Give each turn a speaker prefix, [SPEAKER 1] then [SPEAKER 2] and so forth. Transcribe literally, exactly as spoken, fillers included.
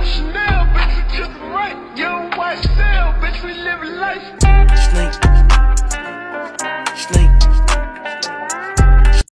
[SPEAKER 1] Chanel, bitch, we just right. Young white cell, bitch, we live life.